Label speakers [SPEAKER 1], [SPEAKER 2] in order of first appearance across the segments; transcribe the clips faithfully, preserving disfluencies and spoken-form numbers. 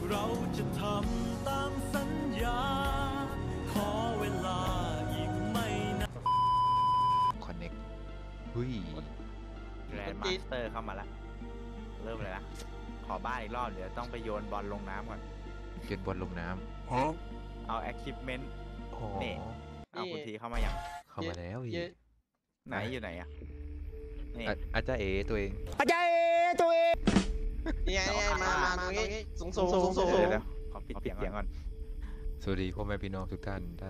[SPEAKER 1] เราจะทำตามสัญญาขอเวลาอีกไม่นาน
[SPEAKER 2] คอนเน็กหุ้ย
[SPEAKER 3] แกรนด์มาสเตอร์เข้ามาแล้วเริ่มเลยนะขอบ้านอีกรอบเดี๋ยวต้องไปโยนบอลลงน้ำก่อน
[SPEAKER 2] โยนบอลลงน้ำ
[SPEAKER 3] เอา equipment
[SPEAKER 2] โอ้
[SPEAKER 3] นี่เอาคุณทีเข้ามาอย่าง
[SPEAKER 2] เข้ามาแล้วอีก
[SPEAKER 3] ไหนอยู่ไหนอ่ะนี่
[SPEAKER 2] อ่ะอาจารย์เอตัวเอง
[SPEAKER 3] อาจารย์ตัวเอง
[SPEAKER 4] นี่ไงนี่ไงมามาตรงนี้สูงสูงสูงสูง
[SPEAKER 3] เดี๋ยวขอปิดเสียงก่อน
[SPEAKER 2] สวัสดีพ่อแม่พี่น้องทุกท่านท่าน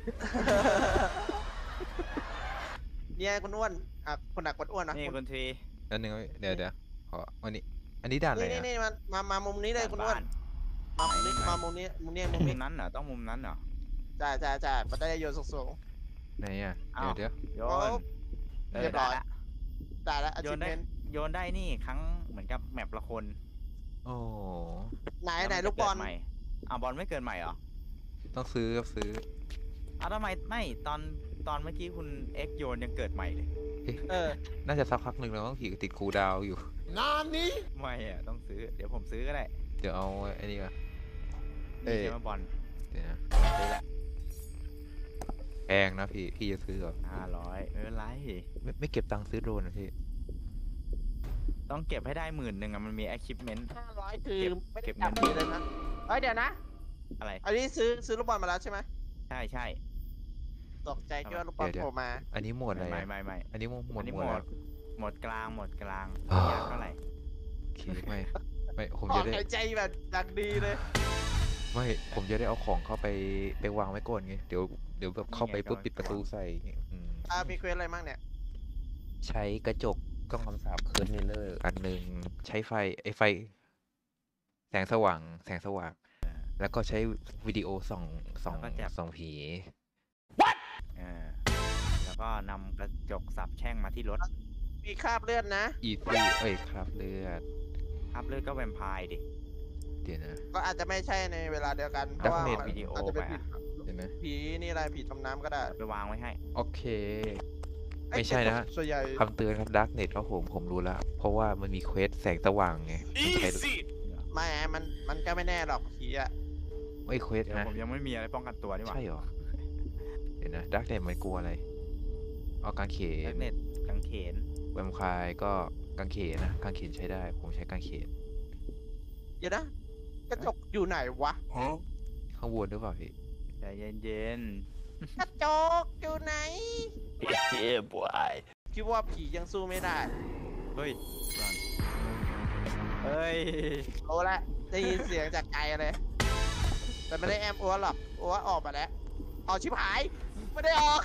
[SPEAKER 4] เนี่ยคุณอ้วนอ่ะคนหนักคนอ้วนนะ
[SPEAKER 3] นี่คุณที
[SPEAKER 2] นั่นนึงเดี๋ยวเดี๋ยวขอวันนี้อันนี้ด่านอะไร
[SPEAKER 4] นี่
[SPEAKER 2] อ่ะ
[SPEAKER 4] นี่มามามามุมนี้เลยคุณอ้วนมามุมนี้มามุมนี้มุมนี้มุม
[SPEAKER 3] มุ
[SPEAKER 4] นี้
[SPEAKER 3] มนั้นเหรอต้องมุมนั้นเหรอ
[SPEAKER 4] จ่าจ่าจ่ามันได้โยนสูงสูง
[SPEAKER 2] ไหนอ่ะ
[SPEAKER 3] อ้าว
[SPEAKER 2] เดี๋ยวเดี๋ยว
[SPEAKER 3] โยน
[SPEAKER 4] เรียบร้อย
[SPEAKER 3] ได้ละ
[SPEAKER 4] จ่าแล้วอา
[SPEAKER 3] โย
[SPEAKER 4] ชี
[SPEAKER 3] น
[SPEAKER 4] พ
[SPEAKER 3] ได้
[SPEAKER 4] เมน
[SPEAKER 3] โยนได้นี่ครั้งเหมือนกับแมปละคน
[SPEAKER 2] โอ้
[SPEAKER 4] ไหน
[SPEAKER 3] แล้ว
[SPEAKER 4] ไหน
[SPEAKER 3] มัจะ
[SPEAKER 4] ลูกบอล
[SPEAKER 3] เดใหม่อ้าวบอลไม่เกินใหม่เหรอ
[SPEAKER 2] ต้องซื้อครับซื้อ
[SPEAKER 3] อ้าวทำไมไม่ตอนตอนเมื่อกี้คุณเอ็กโยนยังเกิดใหม่เลย
[SPEAKER 4] เออ
[SPEAKER 2] น่าจะสักพักหนึ่งแล้วต้องขี่ติดคูลดาวน์อยู่
[SPEAKER 3] ไม่อะต้องซื้อเดี๋ยวผมซื้อก็ได้
[SPEAKER 2] เดี๋ยวเอาไอ้นี่ก่อน เอ้
[SPEAKER 3] นี่
[SPEAKER 2] ย
[SPEAKER 3] ใช่ไหมบอล
[SPEAKER 2] เดี๋ยวนะ
[SPEAKER 3] ซื้อละ
[SPEAKER 2] แพงนะพี่พี่จะซื้อเหรอ
[SPEAKER 3] ห้าร้อยไม่เป็นไร
[SPEAKER 2] ไม่ไม่เก็บตังค์ซื้อโดรนนะพี่
[SPEAKER 3] ต้องเก็บให้ได้หมื่นหนึ่งอะมันมี equipment
[SPEAKER 4] ห้าร้อยคือ
[SPEAKER 3] เก็บ
[SPEAKER 4] ไม่
[SPEAKER 3] เก็
[SPEAKER 4] ได้
[SPEAKER 3] บ
[SPEAKER 4] จับ
[SPEAKER 3] เงิน
[SPEAKER 4] เลยนะเฮ้ยเดี๋ยวนะ
[SPEAKER 3] อะไร
[SPEAKER 4] อันนี้ซื้อซื้อลูกบอลมาแล้วใช่ไหม
[SPEAKER 3] ใช่ใช่
[SPEAKER 4] ตกใจคิดว่าลูกบอลโผล่มา
[SPEAKER 2] อันนี้หมวดอะไร
[SPEAKER 3] ไม่
[SPEAKER 2] อ่ะ
[SPEAKER 3] ไม่ไม่
[SPEAKER 2] อันนี้หมวดหมว
[SPEAKER 3] อั
[SPEAKER 2] ด
[SPEAKER 3] นนี้
[SPEAKER 2] ห
[SPEAKER 3] ห
[SPEAKER 2] ม
[SPEAKER 3] ม
[SPEAKER 2] วด
[SPEAKER 3] ด
[SPEAKER 2] อะไร
[SPEAKER 3] หมดกลางหมดกลาง
[SPEAKER 2] อ่า
[SPEAKER 3] ยากเท่าไหร่
[SPEAKER 2] โอเคไม่ไม่ผม
[SPEAKER 4] ออ
[SPEAKER 2] จะ
[SPEAKER 4] ก
[SPEAKER 2] ได้
[SPEAKER 4] หายใจแบบดังดีเลย
[SPEAKER 2] ไม่ผมจะได้เอาของเข้าไปไปวางไว้ก่อนไงเดี๋ยวเดี๋ยวแบบเข้าไปปุ๊บปิดประตูใส่อย่างเงี้ยอืม
[SPEAKER 4] อ่ามีเควสอะไรบ้างเนี่ย
[SPEAKER 2] ใช้กระจกกล้องคำสาปเคิร์ดมิลเลอร์อันหนึ่งใช้ไฟไอไฟ แสงสว่างแสงสว่าง แล้วก็ใช้วิดีโอส่องส่องส่องผี
[SPEAKER 3] เออแล้วก็นำกระจกสับแช่งมาที่รถ
[SPEAKER 4] มีคราบเลือดนะ
[SPEAKER 2] อีซี่เอ้ยครับเลือด
[SPEAKER 3] ครับเลือดก็แวมไพร์ดิ
[SPEAKER 2] เดี๋ยวนะ
[SPEAKER 4] ก็อาจจะไม่ใช่ในเวลาเดียวกันเพ
[SPEAKER 2] ดัก
[SPEAKER 4] ราะว่า
[SPEAKER 2] เน็ต
[SPEAKER 4] มัน
[SPEAKER 3] วิดีโอ
[SPEAKER 4] อาจจะเป็น
[SPEAKER 3] ไป
[SPEAKER 4] ผี
[SPEAKER 3] อะ
[SPEAKER 2] เดี๋ยวนะ
[SPEAKER 4] ผีนี่อะไรผีจมน้ำก็ได้
[SPEAKER 3] ไปวางไว้ให้
[SPEAKER 2] โอเค
[SPEAKER 4] เอ้ย
[SPEAKER 2] ไม่ใช่นะ
[SPEAKER 4] แต่ส่วนใหญ่
[SPEAKER 2] คำเตือนครับดักเน็ตครับผมผมรู้แล้ว เพราะว่ามันมีเควสแสงสว่างไงใช้
[SPEAKER 4] ไม่อะมันมันก็ไม่แน่หรอกผีอะ
[SPEAKER 2] ไม่เควส
[SPEAKER 3] เดี๋ยว
[SPEAKER 2] นะ
[SPEAKER 3] ผมยังไม่มีอะไรป้องกันตัวนี่หว่า
[SPEAKER 2] ใช่เหรอ เดี๋ยวนะดักเน็ตมันกลัวอะไรเอากางเข
[SPEAKER 3] แล็
[SPEAKER 2] น
[SPEAKER 3] กเน็ตกางเขน
[SPEAKER 2] แวมไพร์ก็กางเขนนะกางเขนใช้ได้ ผมใช้กางเขน
[SPEAKER 4] เดี๋ยวนะกระจกอยู่ไหนวะ
[SPEAKER 2] ข้างบนหรือเปล่าพี่
[SPEAKER 3] ใจเย็น
[SPEAKER 4] กระจกอยู่ไหน
[SPEAKER 3] ๆเฮ้ยบวย
[SPEAKER 4] คิดว่าผียังสู้ไม่ได้
[SPEAKER 3] เฮ้ยรันเฮ้ย
[SPEAKER 4] โอ้ละได้ยินเสียงจากไกลเลย แต่ไม่ได้แอมอัวหรอกอัวออกมาแล้วเอาชิบหายไม่ได้ออก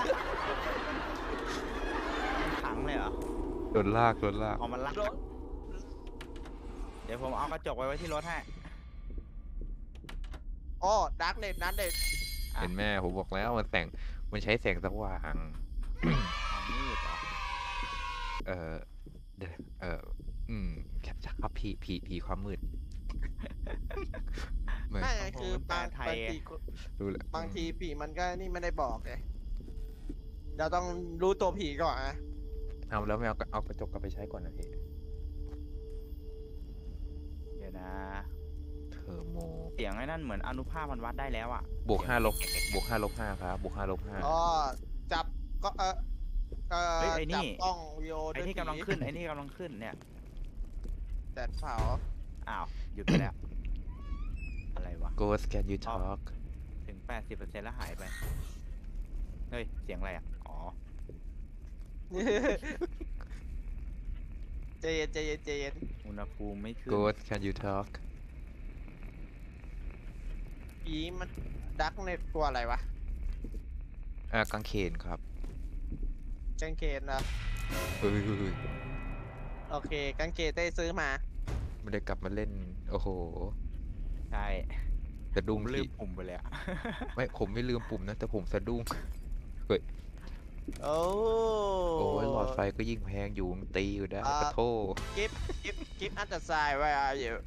[SPEAKER 3] ขังเลยเหรอ
[SPEAKER 2] โดนลากโดนลาก
[SPEAKER 3] เอามันลัก
[SPEAKER 4] โดน
[SPEAKER 3] เดี๋ยวผมเอากระจกไว้ไว้ที่รถให้
[SPEAKER 4] โอ้ดักเน็ตดักเน็ต
[SPEAKER 3] อ่ะ
[SPEAKER 2] เห็นแม่ผมบอกแล้วมันแสงมันใช้แสงสว่าง
[SPEAKER 3] เอามีดเหรอ
[SPEAKER 2] เออเดี๋ยวเอออืมครับผีผีผีความมืดไม่
[SPEAKER 4] ไม่คือบางบางที
[SPEAKER 2] รู้แล้ว
[SPEAKER 4] บางทีผีมันก็นี่ไม่ได้บอกไงเราต้องรู้ตัวผีก่อนนะ
[SPEAKER 2] เอาแล้วไม่เอาเอากระจกกลับไปใช้ก่อนนะพี่
[SPEAKER 3] เดี๋ยวนะ
[SPEAKER 2] เทอร์โม
[SPEAKER 3] เสียงไอ้นั่นเหมือนอนุภาคมันวัดได้แล้วอ่ะ
[SPEAKER 2] บวกห้าลบบวกห้าลบห้าครับบวกห้าลบห้า
[SPEAKER 4] อ๋อจับก็เออเออ
[SPEAKER 3] เฮ้ยไอ้
[SPEAKER 4] จับ
[SPEAKER 3] นี่
[SPEAKER 4] กล้องวิดีโอ
[SPEAKER 3] ไอ้
[SPEAKER 4] ด้วย
[SPEAKER 3] นี่กำลังขึ้นไอ้นี่กำลังขึ้นเนี่ย
[SPEAKER 4] แต่เผา
[SPEAKER 3] อ้าวหยุดไปแล้ว อะไรวะ
[SPEAKER 2] โกส can you talk
[SPEAKER 3] ถึงแปดสิบเปอร์เซ็นต์แล้วหายไป เฮ้ย เสียงอะไรอ่ะ อ๋อ
[SPEAKER 4] ใจเย็นใจเย็นใจเย็น
[SPEAKER 3] อุณหภูมิไม่ขึ้น
[SPEAKER 2] โกส can you talk
[SPEAKER 4] ผีมันดักเน็ตตัวอะไรวะ
[SPEAKER 2] อ่ากางเขนครับ
[SPEAKER 4] กางเกนนะ
[SPEAKER 2] เฮ้ยเฮ้ยเฮ้ย
[SPEAKER 4] โอเคกางเกนได้ซื้อมา
[SPEAKER 2] ไม่ได้กลับมาเล่นโอ้โห
[SPEAKER 3] ใช่
[SPEAKER 2] สะดุ้ง
[SPEAKER 3] ผมลื
[SPEAKER 2] พี่
[SPEAKER 3] มปุ่มไปเลยอะ
[SPEAKER 2] ไม่ผมไม่ลืมปุ่มนะแต่ผมสะดุ้ง
[SPEAKER 4] โอ้
[SPEAKER 2] โอ้ยหลอดไฟก็ยิ่งแพงอยู่มันตีอยู่ได้
[SPEAKER 4] อ่า
[SPEAKER 2] ปะโท
[SPEAKER 4] กิฟกิฟกิฟอันเดอร์ไซด์ where are you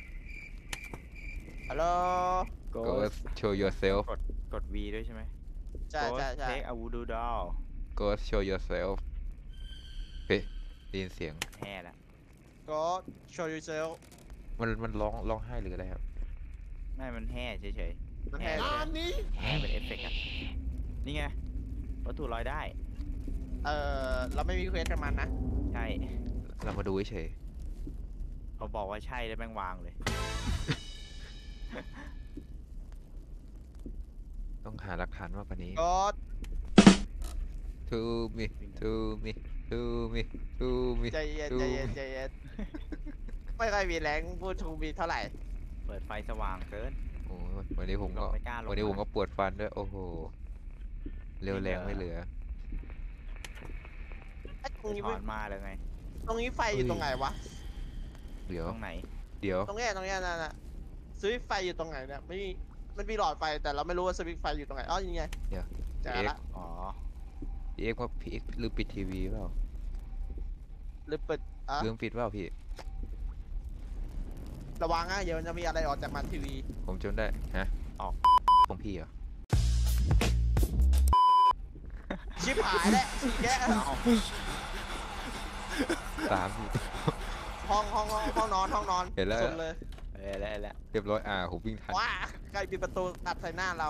[SPEAKER 4] ฮัลโหล
[SPEAKER 3] ก็
[SPEAKER 2] Go show yourself
[SPEAKER 3] กด กด V ด้วยใช่ไหม
[SPEAKER 4] ใช่ใช่ใช่
[SPEAKER 3] เทคอาวูดูดอล
[SPEAKER 2] Go show yourself เฮ้ยได้ยินเสียง
[SPEAKER 3] แห่ละ
[SPEAKER 4] ก็ show yourself
[SPEAKER 2] มันมันร้องร้องไห้หรืออะไรครับ
[SPEAKER 3] ไม่มันแห่เฉย
[SPEAKER 4] มันแห่
[SPEAKER 3] แห่เลยแห่เป็นเอฟเฟกต์อะนี่ไงวัตถุลอยได้
[SPEAKER 4] เออเราไม่มีเควสกับมันนะ
[SPEAKER 3] ใช่
[SPEAKER 2] เรามาดูเฉย
[SPEAKER 3] เขาบอกว่าใช่แล้วแม่งวางเลย
[SPEAKER 2] ต้องหาหลักฐานมากกว่านี้
[SPEAKER 4] กด
[SPEAKER 2] to me to me to me to me
[SPEAKER 4] ใจเย็น
[SPEAKER 2] to
[SPEAKER 4] ใจเย็น
[SPEAKER 2] me
[SPEAKER 4] ใจเย็นไม่ค่อยมีแรงพูดทูมีเท่าไหร่
[SPEAKER 3] เปิดไฟสว่างเกิน
[SPEAKER 2] โอ้ยวันนี้ผมก็
[SPEAKER 3] ไม่กล้าลง
[SPEAKER 2] วันนี้ผม
[SPEAKER 3] มา
[SPEAKER 2] ก็ปวดฟันด้วย โอ้โห เร็วแรงไม่เหลือ
[SPEAKER 4] ไอ้ตรงนี้
[SPEAKER 3] ถอนมาเลยไง
[SPEAKER 4] ตรงนี้ไฟอยู่ตรงไหนวะ
[SPEAKER 2] เดี๋ยว
[SPEAKER 3] ตรงไหน
[SPEAKER 2] เดี๋ยว
[SPEAKER 4] ตรงเนี้ยตรงเนี้ยนั่นน่ะสวิตช์ไฟอยู่ตรงไหนเนี่ยไม่มีมันมีหลอดไฟแต่เราไม่รู้ว่าสวิตช์ไฟอยู่ตรงไหนอ๋อยังไง
[SPEAKER 2] เดี๋ยว
[SPEAKER 4] เจอละ
[SPEAKER 3] อ๋อ
[SPEAKER 2] พี่เอ็กซ์ว่าพี่เอ็กซ์ลืมปิดทีวีเปล่า
[SPEAKER 4] หรือเปิดอ่ะ
[SPEAKER 2] ลืมปิดเปล่าพี่
[SPEAKER 4] ระวังอ่ะเดี๋ยวมันจะมีอะไรออกจากมันทีวี
[SPEAKER 2] ผมจำได้ ฮะ
[SPEAKER 3] ออก
[SPEAKER 2] ของพี่เหรอ
[SPEAKER 4] ชิบหายแล้วแกะ
[SPEAKER 2] สามสี่
[SPEAKER 4] ห้องห้องห้องห้องนอนห้องนอน
[SPEAKER 2] เห็นแล้ว
[SPEAKER 4] สุดเลย
[SPEAKER 3] เออแล้วแล้ว
[SPEAKER 2] เรียบร้อย อ่าผมวิ่งทัน
[SPEAKER 4] ว้าใครปิดประตูตัดใส่หน้าเรา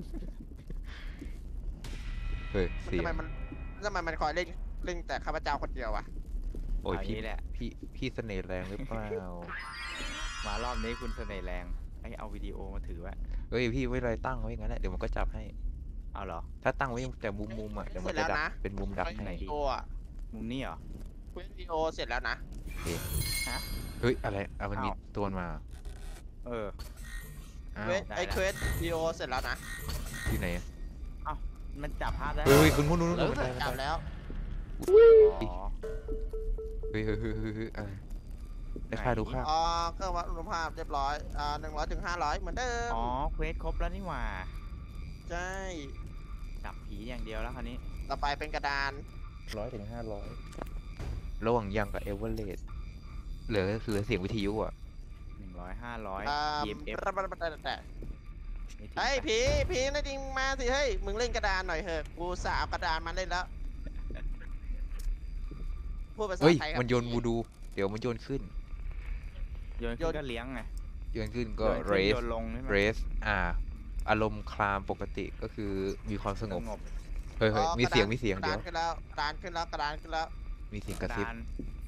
[SPEAKER 2] เฮ้ย เสีย
[SPEAKER 4] ทำไมมันทำไมมันคอยเล่นเล่นแต่ข้าพเจ้าคนเดียววะ
[SPEAKER 2] โอ้ย
[SPEAKER 3] เอา
[SPEAKER 2] พี่
[SPEAKER 3] งี้แหละ
[SPEAKER 2] พี่พี่เสน่ห์แรงหรือเปล่า
[SPEAKER 3] มารอบนี้คุณเสน่ห์แรงไอ้เอาวิดีโอมาถือไว้
[SPEAKER 2] เฮ้ยพี่ไม่เลยตั้งไว้อย่างนั้นแหละเดี๋ยวมันก็จับให้
[SPEAKER 3] เอาเหรอ
[SPEAKER 2] ถ้าตั้งไว้แต่มุมมุมๆอ่ะเดี๋ยวมันจะดับเป็นมุมดับ
[SPEAKER 4] เควส
[SPEAKER 2] ให้
[SPEAKER 4] วิดีโออ่ะ
[SPEAKER 3] มุมนี้เหรอ
[SPEAKER 4] เควสวิดีโอเสร็จแล้วนะ
[SPEAKER 2] เฮ้ยอะไรอ่ะมันมี
[SPEAKER 3] อ้าว
[SPEAKER 2] ตัวมา
[SPEAKER 3] เออ
[SPEAKER 2] อ้า
[SPEAKER 4] เคว
[SPEAKER 2] ว
[SPEAKER 4] ส
[SPEAKER 3] ได้
[SPEAKER 4] ไอ
[SPEAKER 3] แล้ว
[SPEAKER 4] เควสวิดีโอเสร็จแล้วนะ
[SPEAKER 2] อยู่ไหนอะ
[SPEAKER 3] มันจับภาพได้
[SPEAKER 2] เฮ้ยเฮ้ยคุณนู้นนู้น
[SPEAKER 4] เลิ
[SPEAKER 2] นู้
[SPEAKER 4] ก
[SPEAKER 2] นบันไดบัน
[SPEAKER 4] จับ
[SPEAKER 2] ได
[SPEAKER 4] แล้ว
[SPEAKER 3] อ๋อ
[SPEAKER 2] เฮ้ยเฮ้ยเฮ้ยเฮ้ยเฮ้ยอะไรได้ค่าดูค่า
[SPEAKER 4] อ๋อเครื่องวัดอุณหภูมิเรียบร้อยอ่าหนึ่งร้อยถึงห้าร้อยเหมือนเดิม
[SPEAKER 3] อ๋อเควสครบแล้วนี่หว่า
[SPEAKER 4] ใช่
[SPEAKER 3] จับผีอย่างเดียวแล้วคราวนี้
[SPEAKER 4] ต่อไปเป็นกระดาน
[SPEAKER 2] ร้อยถึงห้าร้อยระหว่างยังกับเอเวอเรสต์เหลือเหลือเสียงวิทยุอ่ะ
[SPEAKER 3] หนึ่งร้อยห้าร้อย
[SPEAKER 4] อ่า
[SPEAKER 3] อี เอ็ม เอฟ
[SPEAKER 4] แต่
[SPEAKER 3] ไม่ถึง
[SPEAKER 4] เฮ้ย
[SPEAKER 3] ปะ
[SPEAKER 4] ผีผีนั่นจริงมาสิเฮ้ยมึงเล่นกระดานหน่อยเถอะกูสาวกระดานมาเล่นแล้วพูดภาษา
[SPEAKER 2] เฮ้ย
[SPEAKER 4] ไทยกับ
[SPEAKER 2] มันโยน
[SPEAKER 4] ผี
[SPEAKER 2] วูดู เดี๋ยวมันโยนขึ้น
[SPEAKER 3] โยน
[SPEAKER 4] โย
[SPEAKER 3] ขึ้
[SPEAKER 4] น
[SPEAKER 3] นก็เลี้ยงไง
[SPEAKER 2] โยนขึ้นก็
[SPEAKER 3] โยน
[SPEAKER 2] เร
[SPEAKER 3] ขึ้น
[SPEAKER 2] ส
[SPEAKER 3] โยนลงใช่ไหม
[SPEAKER 2] เรสอ่า อารมณ์คลามปกติก็คือมีความสงบ
[SPEAKER 3] งบ
[SPEAKER 2] เฮ้ยเฮ้ย
[SPEAKER 4] อ๋อ
[SPEAKER 2] มีเสียง
[SPEAKER 4] กระดาน
[SPEAKER 2] มีเสียง
[SPEAKER 4] กระ
[SPEAKER 2] เดี๋
[SPEAKER 4] ดา
[SPEAKER 2] ยว
[SPEAKER 4] นขึ้นแล้วกระดานขึ้นแล้วกระดานขึ้นแล้ว
[SPEAKER 2] มีเสียง
[SPEAKER 3] ก
[SPEAKER 2] ก
[SPEAKER 3] ระ
[SPEAKER 2] ระซิบ
[SPEAKER 3] ดาน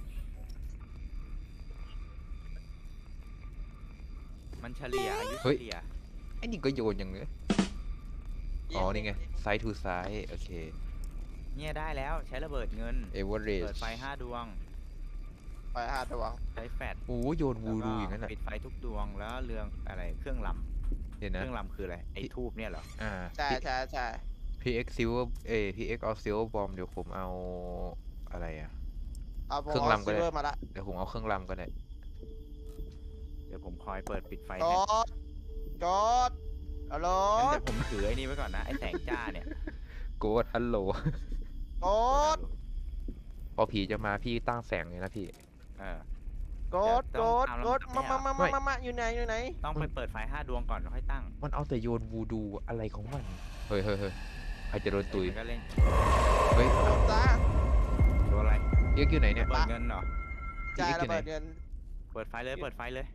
[SPEAKER 3] มันเฉลี่ยอายุเฉลี่ย
[SPEAKER 2] ไอ้นี่ก็โยนอย่างเงี้ยอ๋อ นี่ไงซ้ายทูซ้าย โอเค
[SPEAKER 3] เนี่ยได้แล้วใช้ระเบิดเงิน
[SPEAKER 2] เอเวอเร
[SPEAKER 3] เปิ
[SPEAKER 2] ส
[SPEAKER 3] ดไฟห้าดวง
[SPEAKER 4] ไปหาดวง
[SPEAKER 3] ใช้แฟลช
[SPEAKER 2] โอ้โยนวูดูอย่างนั้น
[SPEAKER 3] แล้ว
[SPEAKER 2] แหละ
[SPEAKER 3] ก็ปิดไฟทุกดวงแล้วเรืองอะไรเครื่องลำ
[SPEAKER 2] เดี๋ยว
[SPEAKER 3] เค
[SPEAKER 2] นะ
[SPEAKER 3] รื่องลำคืออะไรไอ้ทูบเนี่ยเหรอ
[SPEAKER 2] อ่า
[SPEAKER 4] ใช่ใช่ใช่
[SPEAKER 2] พีเอ็กซิลเอยพีเอ็กเอาซิลบอมเดี๋ยวผมเอาอะไรอ่ะ
[SPEAKER 4] เอา
[SPEAKER 2] เครื่องรำก็ได้
[SPEAKER 4] ซิลเวอร์มาละ
[SPEAKER 2] เดี๋ยวผมเอาเครื่องรำก็ได้
[SPEAKER 3] เดี๋ยวผมคอยเปิดปิดไฟ
[SPEAKER 4] ก
[SPEAKER 3] ให้
[SPEAKER 4] ดกดฮัลโหล
[SPEAKER 3] งั้นเดี๋ยวผมถือไอ้นี่ไว้ก่อนนะไอ้แสงจ้าเนี่ย
[SPEAKER 2] โกดฮัลโหล
[SPEAKER 4] กด
[SPEAKER 2] พอผีจะมาพี่ตั้งแสงเลยนะพี่
[SPEAKER 3] เออก
[SPEAKER 4] ดกดกดมามามามามามาอยู่ไหนอยู่ไหน
[SPEAKER 3] ต้องไปเปิดไฟห้าดวงก่อนแล้วค่อยตั้ง
[SPEAKER 2] มันเอาแต่โยนวูดูอะไรของมัน เฮ้ยเฮ้ยเฮ้ยใครจะโดนตุย
[SPEAKER 3] มันก็เล่น
[SPEAKER 2] เฮ้ย
[SPEAKER 4] จ้า
[SPEAKER 3] โดนอะไร
[SPEAKER 2] เอ็กซ์อยู่ไหนเนี่ย
[SPEAKER 3] เปิดเงินเหรอ
[SPEAKER 4] จ่ายระเบิดเงิน
[SPEAKER 3] เปิดไฟเลยเปิดไฟเลย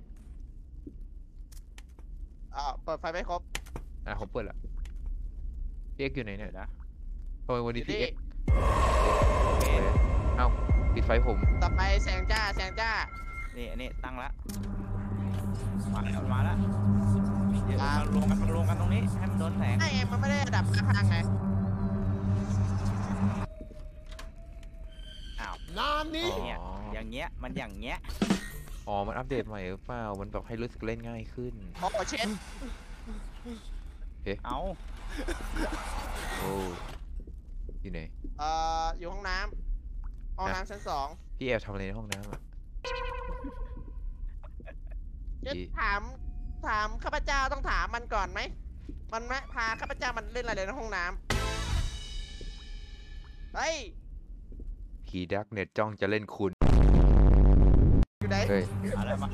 [SPEAKER 4] อ่าเปิดไฟไม่ครบ
[SPEAKER 2] อ่ะผมเปิดละพี่เอ็กซ์อยู่ไหนเนี่ย
[SPEAKER 3] เดี๋ยวนะ
[SPEAKER 2] ทำไมวันนี้พี่
[SPEAKER 4] อยู่นี่
[SPEAKER 2] เอ็กซ์
[SPEAKER 3] โอเค
[SPEAKER 2] เอ้าปิดไฟผม
[SPEAKER 4] ต่อไปแสงจ้าแสงจ้า
[SPEAKER 3] นี่อันนี้ตั้งละมาแล้วมาแล้วเดี๋ยวมารวมกันมารวมกันตรงนี้ให้มันโดนแสง
[SPEAKER 4] ไอ้เอ็มมันไม่ได้ระดับข้างๆไง
[SPEAKER 3] อ้าว
[SPEAKER 2] อ๋อ
[SPEAKER 3] เนี่ยอย่างเงี้ยมันอย่างเงี้ย
[SPEAKER 2] อ๋อ มันอัปเดตใหม่หรือเปล่า มันแบบให้รู้สึกเล่นง่ายขึ้น
[SPEAKER 4] โอ้เช็ด
[SPEAKER 3] เอา
[SPEAKER 2] โอ้อยู่ไหน
[SPEAKER 4] เอ่ออยู่ห้องน้ำห้องน้ำชั้นสอง
[SPEAKER 2] พี่แอบทำอะไรในห้องน้ำอ่ะ
[SPEAKER 4] จะ
[SPEAKER 2] อี
[SPEAKER 4] ถามถามข้าพเจ้าต้องถามมันก่อนไหมมันไหมพาข้าพเจ้ามันเล่นอะไรในห้องน้ำเฮ้ย
[SPEAKER 2] ผีดักเน็ตจ้องจะเล่นคุณ
[SPEAKER 4] อยู่ไหน
[SPEAKER 2] เฮ้ย
[SPEAKER 3] เอาแล้วมา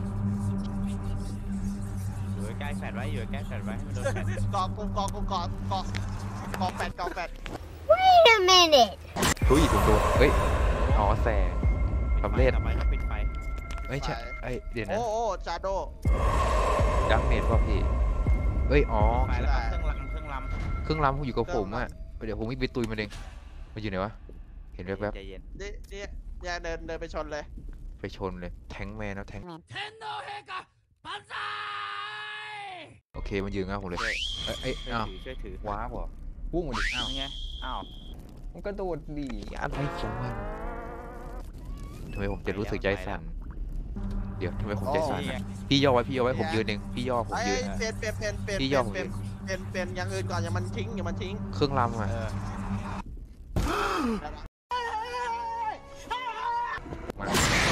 [SPEAKER 3] อยู่ใกล้แฟดไว้อยู่ใกล้แฟดไว้ให้มันโดนแฟด
[SPEAKER 4] กอกกูกอกกูกอกกอกกอกแปดกอกแปด
[SPEAKER 5] Wait a minute.
[SPEAKER 2] ทุยโดนโดนเฮ้ย อ๋อแสง สำเร็จ
[SPEAKER 3] ต่อไปต้องปิดไฟ
[SPEAKER 2] ไม่ใช่ไอยเดี๋ยวนะ
[SPEAKER 4] โอ้โอ้จาโด
[SPEAKER 2] ไดักเมดป่ะพี่เอ้ยอ๋อ
[SPEAKER 3] ไปแล้วครับเครื่องลำเครื่องลำ
[SPEAKER 2] เครื่องรำอยู่กับผมอะเดี๋ยวผมวิ่งไปตุยมันเองมันอยู่ไหนวะเห็นแวบ
[SPEAKER 3] ใจเย็น
[SPEAKER 4] นี่นี่อย่าเดินเดินไปชนเลย
[SPEAKER 2] ๆไปชนเลยแทงแมนแล้วแทงโอเคมันยืนง่าผมเลยเอ้ยเอ้ย
[SPEAKER 3] ช่วย
[SPEAKER 2] อ้าว
[SPEAKER 3] ถือช่วยถือ
[SPEAKER 2] ว้าบเหรอพุ่งมาดิอ้าว
[SPEAKER 3] นี่ไงอ้าว
[SPEAKER 2] มันกระโดดดีอะไรของมันทำไมผมจะรู้สึกใจสั่นเดี๋ยวทำไมผมใจสั่น
[SPEAKER 3] นี่ไง
[SPEAKER 2] อะพี่ย่อไว้พี่ย่อไว้ผมยืนเองพี่ย่อผม
[SPEAKER 4] ไอ้
[SPEAKER 2] ยืน
[SPEAKER 4] เปลี่ยนเปลี่ยนเปลี่ยนเปลี่ยน
[SPEAKER 2] พี่
[SPEAKER 4] เป
[SPEAKER 2] ย่
[SPEAKER 4] ลี่
[SPEAKER 2] อย
[SPEAKER 4] น
[SPEAKER 2] ผม
[SPEAKER 4] เปลี่ย
[SPEAKER 2] ยื
[SPEAKER 4] น
[SPEAKER 2] น
[SPEAKER 4] เปลี่ยนเปลี่ยนอย่างอื่นก่อนอย่ามันทิ้งอย่ามันทิ้ง
[SPEAKER 2] เครื่องรำอะ
[SPEAKER 3] เออ
[SPEAKER 2] มา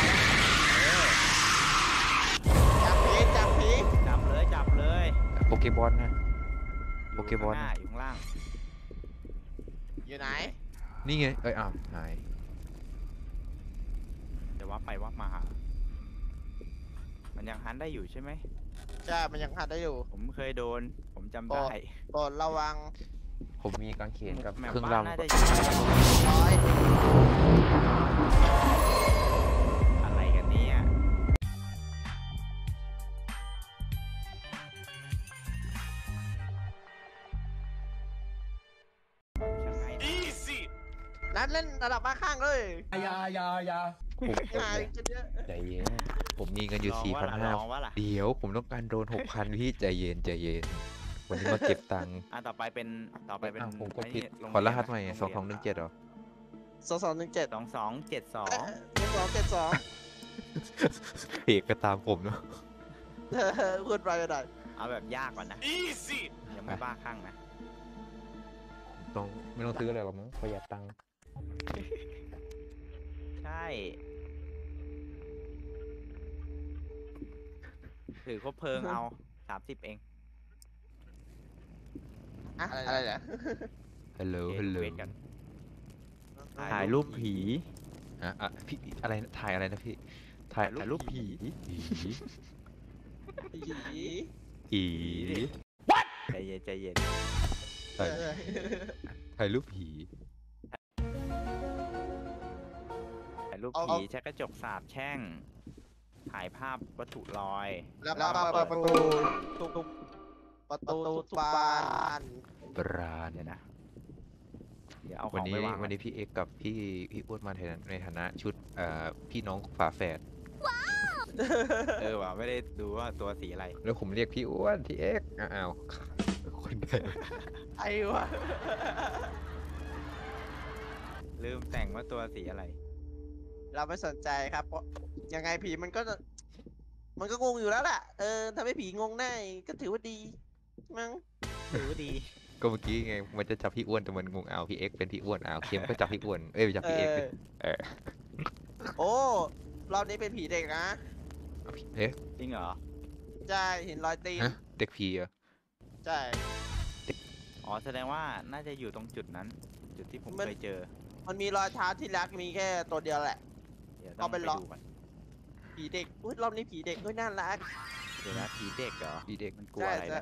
[SPEAKER 4] จับผีจับผี
[SPEAKER 3] จับเลยจับเลย
[SPEAKER 2] โปเกบอลนะ
[SPEAKER 3] ยู่
[SPEAKER 2] โปเกมอน
[SPEAKER 3] ข้างหน้าอยู่ข้างล่าง
[SPEAKER 4] อยู่ไหน
[SPEAKER 2] นี่ไงเอ้ยอ้าวหาย
[SPEAKER 3] เดี๋ยวว่าไปว่ามา มันยังฮันได้อยู่ใช่ไหม
[SPEAKER 4] ใช่มันยังหัดได้อยู่
[SPEAKER 3] ผมเคยโดน ผมจำ
[SPEAKER 4] โอ้
[SPEAKER 3] ได้
[SPEAKER 4] โปรดระวัง
[SPEAKER 2] ผมมีกางเขนกับ
[SPEAKER 3] แมป
[SPEAKER 2] เครื่อง
[SPEAKER 3] บ้าน
[SPEAKER 2] รำ
[SPEAKER 3] น่า
[SPEAKER 2] ก็
[SPEAKER 3] จะอยู่
[SPEAKER 4] ร้อย
[SPEAKER 3] อะไรกันเนี่ยยังไงนะ
[SPEAKER 4] นัดเล่นระดับบ้าข้างเลย
[SPEAKER 1] อยาอยาอยา
[SPEAKER 2] ผม
[SPEAKER 4] หายกันเยอะ
[SPEAKER 2] ใจเย็นผมมีเงินอยู่
[SPEAKER 3] ลอง
[SPEAKER 2] สี่
[SPEAKER 3] ว่า
[SPEAKER 2] พัน
[SPEAKER 3] ล่ะ
[SPEAKER 2] ห้า
[SPEAKER 3] ลองว่าล่ะ
[SPEAKER 2] เดี๋ยวผมต้องการโดนหกพันพี่ใจเย็นใจเย็นวันนี้มาเก็บตังค์
[SPEAKER 3] อ่ะต่อไปเป็นต่อไปเป็น
[SPEAKER 2] อ้าวผมกด
[SPEAKER 3] ไอ้
[SPEAKER 2] ผิด
[SPEAKER 3] นี่โง
[SPEAKER 2] ขอร
[SPEAKER 3] เยน
[SPEAKER 2] หัส
[SPEAKER 3] นะ
[SPEAKER 2] ใหม่
[SPEAKER 3] โร
[SPEAKER 2] สอง
[SPEAKER 3] เรีย
[SPEAKER 2] สองหนึ่งเจ็ดหรอ
[SPEAKER 4] สองสองหนึ่งเจ็ด
[SPEAKER 3] สองสองเจ็ดสอง
[SPEAKER 4] สองเจ็ดสอง
[SPEAKER 2] เอกก็ตามผมเนาะ
[SPEAKER 4] พูดไปก็ได้
[SPEAKER 3] เอาแบบยากก่อนนะยังไม่บ้าข้างนะ
[SPEAKER 2] ต้องไม่ต้องซื้ออะไรหรอกมั้งประหยัดตังค์
[SPEAKER 3] ใช่ถือคบเพลิงเอาสามสิบเอง
[SPEAKER 4] อะอะไรเนี่ย
[SPEAKER 2] ฮัลโหล
[SPEAKER 3] โอเค
[SPEAKER 2] ฮัลโหล
[SPEAKER 3] เวทกัน ถ่ายรูปผี
[SPEAKER 2] อ่ะอ่ะพี่อะไรนะถ่ายอะไรนะพี่ถ่าย
[SPEAKER 3] ถ่ายรูปผี
[SPEAKER 2] ผี
[SPEAKER 4] ผี
[SPEAKER 2] ผี
[SPEAKER 3] ใจเย็นใจเย็น
[SPEAKER 2] ถ่ายถ่ายรูปผี
[SPEAKER 3] ถ่ายรูปผีใช้กระจกสาบแช่ง ถ่ายภาพวัตถุลอย
[SPEAKER 4] แล้วก็เปิดประตูทุกประตูทุกบาน
[SPEAKER 2] ปราณ
[SPEAKER 3] เดี๋ยวนะ เดี๋ยวเอาข
[SPEAKER 2] วัน
[SPEAKER 3] อง
[SPEAKER 2] นี้
[SPEAKER 3] ไปวาง
[SPEAKER 2] วันนี้พี่เอกกับพี่พี่อ้วนมาในฐานะชุดเอ่อพี่น้องฝาแฝด
[SPEAKER 3] เออว่ะไม่ได้ดูว่าตัวสีอะไร
[SPEAKER 2] แล้วผมเรียกพี่อ้วนพี่เอกอ้าวคนเดิม
[SPEAKER 4] ไอ้วะ
[SPEAKER 3] ลืมแต่งว่าตัวสีอะไร
[SPEAKER 4] เราไม่สนใจครับเพราะยังไงผีมันก็จะมันก็งงอยู่แล้วแหละเออทำให้ผีงงได้ก็ถือว่าดีมั้ง
[SPEAKER 3] ถือว่าดี
[SPEAKER 2] ก็เมื่อกี้ไงมันจะจับพี่อ้วนแต่มันงงเอาพี่เอกเป็นพี่อ้วนเอาเค็มก็จับพี่อ้วนเอ้ยจับ
[SPEAKER 4] เอ
[SPEAKER 2] พี่เอก
[SPEAKER 4] อ
[SPEAKER 2] เป็นเออ
[SPEAKER 4] โอ้รอบนี้เป็นผีเด็กนะ
[SPEAKER 2] เอาพี่เอ๊ะ
[SPEAKER 3] จริงเหรอ
[SPEAKER 4] ใช่เห็นรอยตีน
[SPEAKER 2] ฮะเด็กผีเหรอ
[SPEAKER 4] ใช่
[SPEAKER 3] อ๋อแสดงว่าน่าจะอยู่ตรงจุดนั้น จุดที่ผม
[SPEAKER 4] มัน
[SPEAKER 3] เคยเจอ
[SPEAKER 4] มันมีรอยเท้าที่รักมีแค่ตัวเดียวแหละ
[SPEAKER 3] เดี๋ยวต้
[SPEAKER 4] เอา
[SPEAKER 3] อง
[SPEAKER 4] ไป
[SPEAKER 3] ไป
[SPEAKER 4] เลาะ
[SPEAKER 3] ดูก่อน
[SPEAKER 4] ผีเด็กอุ้ยรอบนี้ผีเด็กอุ้ยน่ารัก
[SPEAKER 3] เดี๋ยวนะผีเด็กเหรอ
[SPEAKER 2] พี่เด็ก
[SPEAKER 3] มันกลัว
[SPEAKER 4] ใช่
[SPEAKER 3] อะไร
[SPEAKER 4] ใช่
[SPEAKER 3] นะ